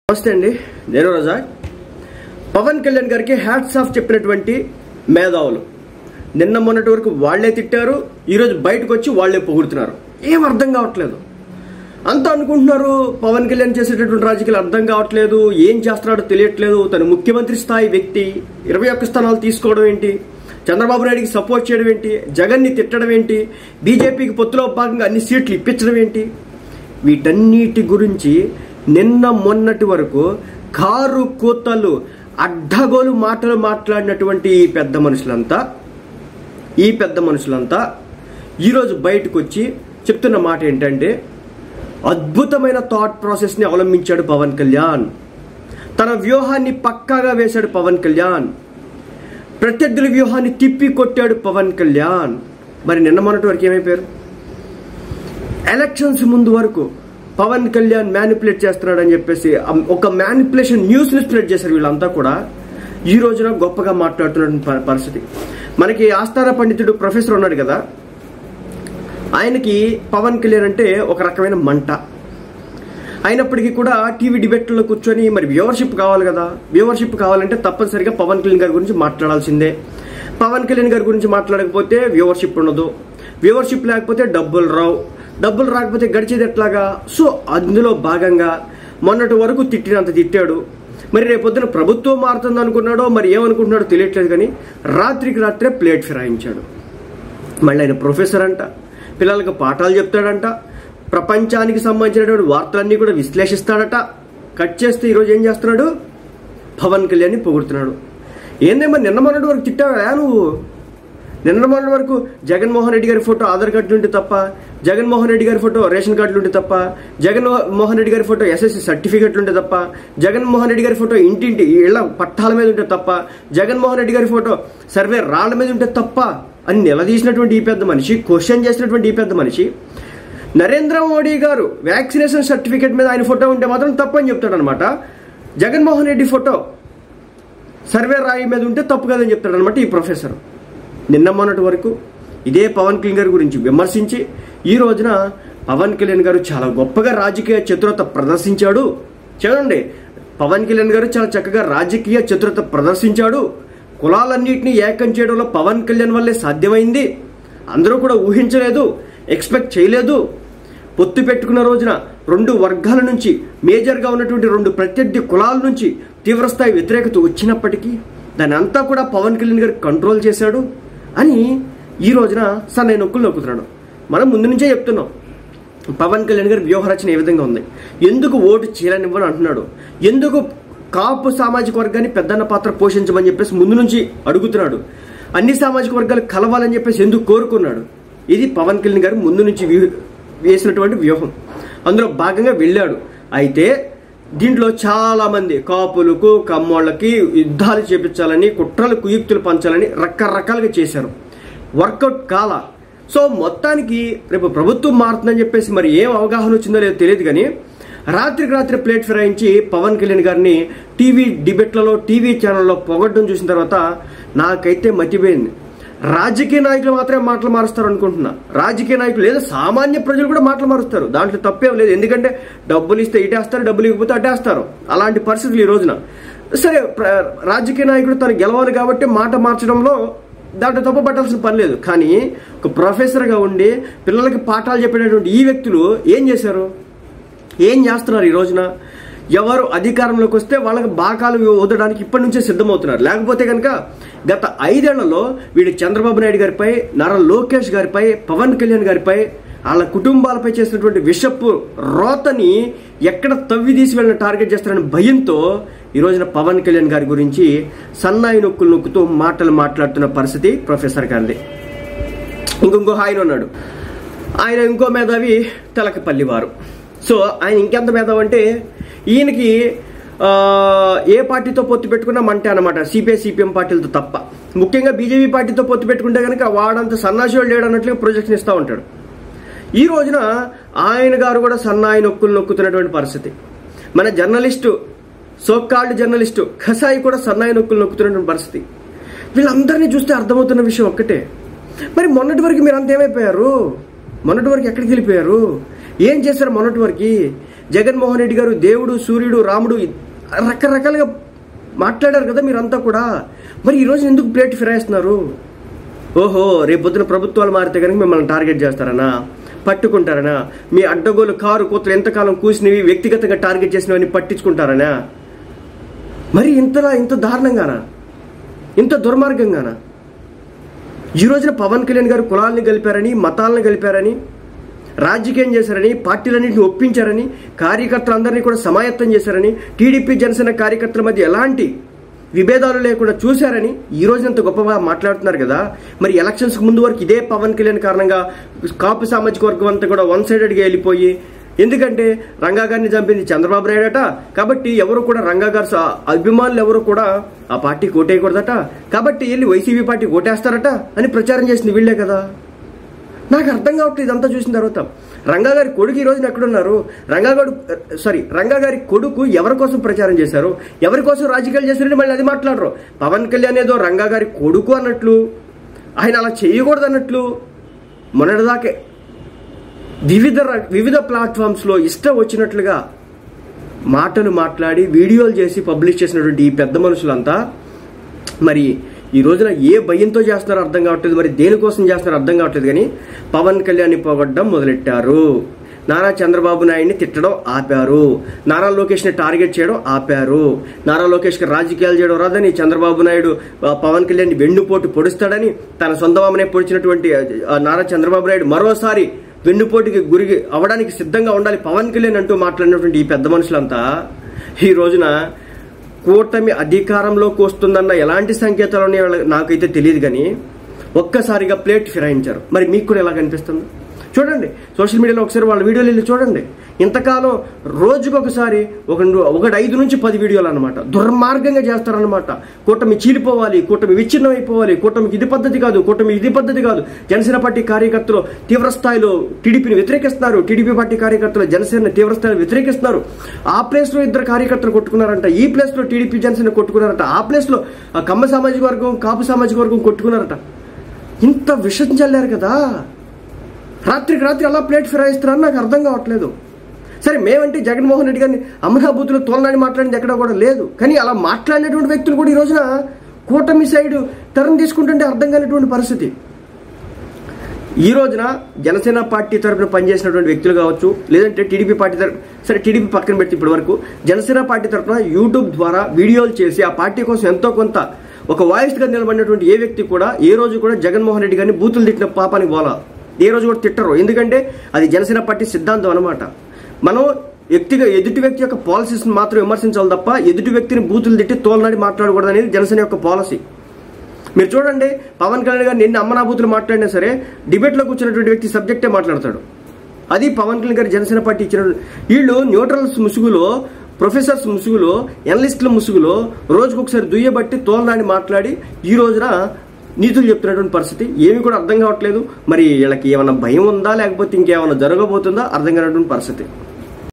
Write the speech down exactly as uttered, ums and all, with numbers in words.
నమస్తే అండి, నేను రజా. పవన్ కళ్యాణ్ గారికి హ్యాట్స్ ఆఫ్ చెప్పినటువంటి మేధావులు నిన్న మొన్నటి వరకు వాళ్లే తిట్టారు, ఈరోజు బయటకు వచ్చి వాళ్లే పొగుడుతున్నారు. ఏం అర్థం కావట్లేదు. అంతా అనుకుంటున్నారు పవన్ కళ్యాణ్ చేసేటటువంటి రాజకీయాలు అర్థం కావట్లేదు, ఏం చేస్తున్నాడో తెలియట్లేదు. తను ముఖ్యమంత్రి స్థాయి వ్యక్తి ఇరవై ఒక్క స్థానాలు తీసుకోవడం ఏంటి, చంద్రబాబు నాయుడికి సపోర్ట్ చేయడం ఏంటి, జగన్ ని తిట్టడం ఏంటి, బీజేపీకి పొత్తులో భాగంగా అన్ని సీట్లు ఇప్పించడం ఏంటి, వీటన్నిటి గురించి నిన్న మొన్నటి వరకు కారు కూతలు అడ్డగోలు మాటలు మాట్లాడినటువంటి ఈ పెద్ద మనుషులంతా ఈ పెద్ద మనుషులంతా ఈరోజు బయటకు వచ్చి చెప్తున్న మాట ఏంటంటే, అద్భుతమైన థాట్ ప్రాసెస్ ని అవలంబించాడు పవన్ కళ్యాణ్, తన వ్యూహాన్ని పక్కాగా వేశాడు పవన్ కళ్యాణ్, ప్రత్యర్థుల వ్యూహాన్ని తిప్పి కొట్టాడు పవన్ కళ్యాణ్. మరి నిన్న మొన్నటి వరకు ఏమైపోయారు? ఎలక్షన్స్ ముందు వరకు పవన్ కళ్యాణ్ మ్యానిపులేట్ చేస్తున్నాడు అని చెప్పేసి ఒక మ్యానిపులేషన్ న్యూస్ ని స్ప్రెడ్ చేశారు వీళ్ళంతా కూడా. ఈ రోజున గొప్పగా మాట్లాడుతున్న పరిస్థితి. మనకి ఆస్థాన పండితుడు ప్రొఫెసర్ ఉన్నాడు కదా, ఆయనకి పవన్ కళ్యాణ్ అంటే ఒక రకమైన మంట. అయినప్పటికీ కూడా టీవీ డిబేట్లలో కూర్చొని మరి వ్యూవర్షిప్ కావాలి కదా, వ్యూవర్షిప్ కావాలంటే తప్పనిసరిగా పవన్ కళ్యాణ్ గారి గురించి మాట్లాడాల్సిందే. పవన్ కళ్యాణ్ గారి గురించి మాట్లాడకపోతే వ్యూవర్షిప్ ఉండదు, వ్యూవర్షిప్ లేకపోతే డబ్బులు రావు, డబ్బులు రాకపోతే గడిచేది ఎట్లాగా. సో అందులో భాగంగా మొన్నటి వరకు తిట్టినంత తిట్టాడు. మరి రేపొద్దున ప్రభుత్వం మారుతుంది అనుకున్నాడో మరి ఏమనుకుంటున్నాడో తెలియట్లేదు, కానీ రాత్రికి రాత్రే ప్లేట్ ఫిరాయించాడు. మళ్ళీ ఆయన ప్రొఫెసర్ అంట, పిల్లలకు పాఠాలు చెప్తాడంట, ప్రపంచానికి సంబంధించినటువంటి వార్తలన్నీ కూడా విశ్లేషిస్తాడట. కట్ చేస్తే ఈరోజు ఏం చేస్తున్నాడు? పవన్ కళ్యాణ్ ని పొగుడుతున్నాడు. ఏందేమో నిన్న మొన్నటి వరకు తిట్టావా నువ్వు? నిన్న మొన్నటి వరకు జగన్మోహన్ రెడ్డి గారి ఫోటో ఆధార్ కార్డులు ఉంటే తప్ప, జగన్మోహన్ రెడ్డి గారి ఫోటో రేషన్ కార్డులు ఉంటే తప్ప, జగన్మోహన్ రెడ్డి గారి ఫోటో ఎస్ఎస్సి సర్టిఫికెట్లు ఉంటే తప్ప, జగన్మోహన్ రెడ్డి గారి ఫోటో ఇంటింటి ఇళ్ల పట్టాల మీద ఉంటే తప్ప, జగన్మోహన్ రెడ్డి గారి ఫోటో సర్వే రాళ్ల మీద ఉంటే తప్ప అని నిలదీసినటువంటి ఈ పెద్ద మనిషి, క్వశ్చన్ చేసినటువంటి ఈ పెద్ద మనిషి, నరేంద్ర మోడీ గారు వ్యాక్సినేషన్ సర్టిఫికెట్ మీద ఆయన ఫోటో ఉంటే మాత్రం తప్పని చెప్తాడనమాట. జగన్మోహన్ రెడ్డి ఫోటో సర్వే రాయి మీద ఉంటే తప్పు కదని చెప్తాడనమాట ఈ ప్రొఫెసర్. నిన్న మొన్నటి వరకు ఇదే పవన్ కళ్యాణ్ గారి గురించి విమర్శించి ఈ రోజున పవన్ కళ్యాణ్ గారు చాలా గొప్పగా రాజకీయ చతురత ప్రదర్శించాడు. చూడండి, పవన్ కళ్యాణ్ గారు చాలా చక్కగా రాజకీయ చతురత ప్రదర్శించాడు. కులాలన్నింటినీ ఏకం చేయడంలో పవన్ కళ్యాణ్ వల్లే సాధ్యమైంది. అందరూ కూడా ఊహించలేదు, ఎక్స్పెక్ట్ చేయలేదు. పొత్తు పెట్టుకున్న రోజున రెండు వర్గాల నుంచి, మేజర్గా ఉన్నటువంటి రెండు ప్రత్యర్థి కులాల నుంచి తీవ్రస్థాయి వ్యతిరేకత వచ్చినప్పటికీ దాని అంతా కూడా పవన్ కళ్యాణ్ గారు కంట్రోల్ చేశాడు అని ఈ రోజున సన్నయ్య నొక్కులు నొక్కుతున్నాడు. మనం ముందు నుంచే చెప్తున్నాం పవన్ కళ్యాణ్ గారి వ్యూహరచన ఏ విధంగా ఉంది, ఎందుకు ఓటు చీలనివ్వని అంటున్నాడు, ఎందుకు కాపు సామాజిక వర్గాన్ని పెద్దన్న పాత్ర పోషించమని చెప్పేసి ముందు నుంచి అడుగుతున్నాడు, అన్ని సామాజిక వర్గాలు కలవాలని చెప్పేసి ఎందుకు కోరుకున్నాడు. ఇది పవన్ కళ్యాణ్ గారు ముందు నుంచి వేసినటువంటి వ్యూహం. అందులో భాగంగా వెళ్ళాడు. అయితే దీంట్లో చాలా మంది కాపులకు కమ్మోళ్ళకి యుద్ధాలు చేపించాలని, కుట్రలు కుయుక్తులు పంచాలని రకరకాలుగా చేశారు. వర్కౌట్ కాల. సో మొత్తానికి రేపు ప్రభుత్వం మారుతుందని చెప్పేసి మరి ఏం అవగాహన వచ్చిందో లేదో తెలియదు, కానీ రాత్రికి రాత్రి ప్లేట్ ఫిరాయించి పవన్ కళ్యాణ్ గారిని టీవీ డిబేట్లలో, టీవీ ఛానల్లో పొగడ్డం చూసిన తర్వాత నాకైతే మతిపోయింది. రాజకీయ నాయకులు మాత్రమే మాటలు మారుస్తారు అనుకుంటున్నా. రాజకీయ నాయకులు లేదా సామాన్య ప్రజలు కూడా మాటలు మారుస్తారు, దాంట్లో తప్పేం లేదు. ఎందుకంటే డబ్బులు ఇస్తే ఇటేస్తారు, డబ్బులు ఇవ్వకపోతే అటేస్తారు. అలాంటి పరిస్థితులు ఈ రోజున. సరే, రాజకీయ నాయకుడు తను గెలవాలి కాబట్టి మాట మార్చడంలో దాంట్లో తప్పు పట్టాల్సిన పని లేదు. కానీ ఒక ప్రొఫెసర్గా ఉండి పిల్లలకి పాఠాలు చెప్పేటటువంటి ఈ వ్యక్తులు ఏం చేశారు, ఏం చేస్తున్నారు ఈ రోజున? ఎవరు అధికారంలోకి వస్తే వాళ్ళకి బాకాలు వదలడానికి ఇప్పటి నుంచే సిద్ధమవుతున్నారు. లేకపోతే కనుక గత ఐదేళ్లలో వీడి చంద్రబాబు నాయుడు గారిపై, నారా లోకేష్ గారిపై, పవన్ కళ్యాణ్ గారిపై, వాళ్ళ కుటుంబాలపై చేసినటువంటి విషపు రోతని ఎక్కడ తవ్వి తీసి వెళ్ళిన టార్గెట్ చేస్తారని భయంతో ఈ రోజున పవన్ కళ్యాణ్ గారి గురించి సన్నాయి నొక్కులు నొక్కుతూ మాటలు మాట్లాడుతున్న పరిస్థితి ప్రొఫెసర్ గారిది. ఇంకొంకో ఆయన ఉన్నాడు, ఆయన ఇంకో మేధావి తెలకపల్లి వారు. సో ఆయన ఇంకెంత మేధావి అంటే ఈయనకి ఏ పార్టీతో పొత్తు పెట్టుకున్నా మంటే అనమాట, సిపిఐ సిపిఎం పార్టీలతో తప్ప. ముఖ్యంగా బీజేపీ పార్టీతో పొత్తు పెట్టుకుంటే కనుక వాడంత సన్నాసి లేడు అన్నట్లుగా ప్రొజెక్షన్ ఇస్తూ ఉంటాడు. ఈ రోజున ఆయన గారు కూడా సన్నాయి నొక్కులు నొక్కుతున్నటువంటి పరిస్థితి. మన జర్నలిస్టు, సోకాల్డ్ జర్నలిస్టు కసాయి కూడా సన్నాయి నొక్కులు నొక్కుతున్నటువంటి పరిస్థితి. వీళ్ళందరినీ చూస్తే అర్థమవుతున్న విషయం ఒక్కటే, మరి మొన్నటి వరకు మీరు అంత ఏమైపోయారు? మొన్నటి వరకు ఎక్కడికి వెళ్ళిపోయారు? ఏం చేశారు మొన్నటి వరకు? జగన్మోహన్ రెడ్డి గారు దేవుడు, సూర్యుడు, రాముడు రకరకాలుగా మాట్లాడారు కదా మీరంతా కూడా. మరి ఈ రోజు ఎందుకు ప్లేట్ ఫిరాయిస్తున్నారు? ఓహో, రేపు పొద్దున ప్రభుత్వాలు మారితే కనుక మిమ్మల్ని టార్గెట్ చేస్తారనా, పట్టుకుంటారనా, మీ అడ్డగోలు కారు కూతురు ఎంతకాలం కూసినవి వ్యక్తిగతంగా టార్గెట్ చేసినవని పట్టించుకుంటారనా? మరి ఇంతలా ఇంత దారుణంగానా, ఇంత దుర్మార్గంగానా? ఈ రోజున పవన్ కళ్యాణ్ గారు కులాలను గలిపారని, మతాలను గలిపారని, రాజకీయం చేశారని, పార్టీలన్నింటినీ ఒప్పించారని, కార్యకర్తలందరినీ కూడా సమాయత్తం చేశారని, టీడీపీ జనసేన కార్యకర్తల మధ్య ఎలాంటి విభేదాలు లేకుండా చూశారని ఈ రోజునంత గొప్పగా మాట్లాడుతున్నారు కదా. మరి ఎలక్షన్స్కి ముందు వరకు ఇదే పవన్ కళ్యాణ్ కారణంగా కాపు సామాజిక వర్గం అంతా కూడా వన్ సైడెడ్గా వెళ్ళిపోయి, ఎందుకంటే రంగా గారిని చంపింది చంద్రబాబు నాయుడు అట, కాబట్టి ఎవరు కూడా రంగా గారు అభిమానులు ఎవరు కూడా ఆ పార్టీకి ఓటేయకూడదట, కాబట్టి వెళ్ళి వైసీపీ పార్టీకి ఓటేస్తారట అని ప్రచారం చేసింది వీళ్లే కదా. నాకు అర్థం కావట్లేదు ఇదంతా చూసిన తర్వాత. రంగా గారి కొడుకు ఈ రోజున ఎక్కడున్నారు? రంగా గారు సారీ రంగా గారి కొడుకు ఎవరి కోసం ప్రచారం చేశారు, ఎవరి కోసం రాజకీయాలు చేశారని మళ్ళీ అది మాట్లాడరు. పవన్ కళ్యాణ్ ఏదో రంగా గారి కొడుకు అన్నట్లు, ఆయన అలా చేయకూడదు అన్నట్లు మొన్నటిదాకే వివిధ వివిధ ప్లాట్ఫామ్స్లో ఇష్టం వచ్చినట్లుగా మాటలు మాట్లాడి వీడియోలు చేసి పబ్లిష్ చేసినటువంటి ఈ పెద్ద మనుషులంతా మరి ఈ రోజున ఏ భయంతో చేస్తున్నారో అర్థం కావట్లేదు, మరి దేనికోసం చేస్తున్నారో అర్థం కావట్లేదు. కానీ పవన్ కళ్యాణ్ని పొగడ్డం మొదలెట్టారు, నారా చంద్రబాబు నాయుడిని తిట్టడం ఆపారు, నారా లోకేష్ని టార్గెట్ చేయడం ఆపారు, నారా లోకేష్కి రాజకీయాలు చేయడం రాదని, చంద్రబాబు నాయుడు పవన్ కళ్యాణ్ని వెన్నుపోటు పొడుస్తాడని, తన సొంత మామనే పొడిచినటువంటి నారా చంద్రబాబు నాయుడు మరోసారి వెన్నుపోటుకి గురి అవ్వడానికి సిద్ధంగా ఉండాలి పవన్ కళ్యాణ్ అంటూ మాట్లాడినటువంటి ఈ పెద్ద మనుషులంతా ఈ రోజున కూటమి అధికారంలోకి వస్తుందన్న ఎలాంటి సంకేతాలు ఉన్నాయో నాకైతే తెలియదు, కానీ ఒక్కసారిగా ప్లేట్ ఫిరాయించారు. మరి మీకు కూడా ఎలా కనిపిస్తుంది చూడండి, సోషల్ మీడియాలో ఒకసారి వాళ్ళ వీడియోలు వెళ్ళి చూడండి. ఇంతకాలం రోజుకొకసారి ఒక ఒకటి ఐదు నుంచి పది వీడియోలు అనమాట దుర్మార్గంగా చేస్తారనమాట. కూటమి చీలిపోవాలి, కూటమి విచ్ఛిన్నం అయిపోవాలి, కూటమికి ఇది పద్ధతి కాదు, కూటమి ఇది పద్ధతి కాదు. జనసేన పార్టీ కార్యకర్తలు తీవ్రస్థాయిలో టీడీపీని వ్యతిరేకిస్తున్నారు, టీడీపీ పార్టీ కార్యకర్తలు జనసేన తీవ్రస్థాయిలో వ్యతిరేకిస్తున్నారు. ఆ ప్లేస్ లో ఇద్దరు కార్యకర్తలు కొట్టుకున్నారంట, ఈ ప్లేస్ లో టీడీపీ జనసేన కొట్టుకున్నారట, ఆ ప్లేస్ లో కమ్మ సామాజిక వర్గం కాపు సామాజిక వర్గం కొట్టుకున్నారట. ఇంత విషం చల్లారు కదా, రాత్రికి రాత్రి అలా ప్లేట్ ఫిరాయిస్తున్నారని నాకు అర్థం కావట్లేదు. సరే, మేమంటే జగన్మోహన్ రెడ్డి గారిని అమరాబూతులు తోలనాడి మాట్లాడింది ఎక్కడా కూడా లేదు, కానీ అలా మాట్లాడినటువంటి వ్యక్తులు కూడా ఈ రోజున కూటమి సైడ్ టర్న్ తీసుకుంటుంటే అర్థం కానిటువంటి పరిస్థితి. ఈ రోజున జనసేన పార్టీ తరఫున పనిచేసినటువంటి వ్యక్తులు కావచ్చు, లేదంటే టీడీపీ పార్టీ తరఫున, సరే టీడీపీ పక్కన పెట్టి ఇప్పటి వరకు జనసేన పార్టీ తరఫున యూట్యూబ్ ద్వారా వీడియోలు చేసి ఆ పార్టీ కోసం ఎంతో కొంత ఒక వాయిస్గా నిలబడినటువంటి ఏ వ్యక్తి కూడా ఏ రోజు కూడా జగన్మోహన్ రెడ్డి గారిని బూతులు తిట్టిన పాపానికి పోలా, ఏ రోజు కూడా తిట్టరు. ఎందుకంటే అది జనసేన పార్టీ సిద్ధాంతం అనమాట. మనం వ్యక్తిగా ఎదుటి వ్యక్తి యొక్క పాలసీస్ని మాత్రం విమర్శించాలి తప్ప ఎదుటి వ్యక్తిని బూతులు తిట్టి తోలనాడి మాట్లాడకూడదు అనేది జనసేన యొక్క పాలసీ. మీరు చూడండి, పవన్ కళ్యాణ్ గారు నిన్న అమ్మనా బూతులు మాట్లాడినా సరే డిబేట్లో కూర్చున్నటువంటి వ్యక్తి సబ్జెక్టే మాట్లాడతాడు. అది పవన్ కళ్యాణ్ గారు జనసేన పార్టీ ఇచ్చిన. వీళ్ళు న్యూట్రల్స్ ముసుగులో, ప్రొఫెసర్స్ ముసుగులో, ఎనలిస్టుల ముసుగులో రోజుకొకసారి దుయ్యబట్టి తోలనాడి మాట్లాడి ఈ రోజున నీతులు చెప్తున్నటువంటి పరిస్థితి. ఏమి కూడా అర్థం కావట్లేదు. మరి వీళ్ళకి ఏమైనా భయం ఉందా, లేకపోతే ఇంకేమైనా జరగబోతుందా అర్థం కానటువంటి పరిస్థితి.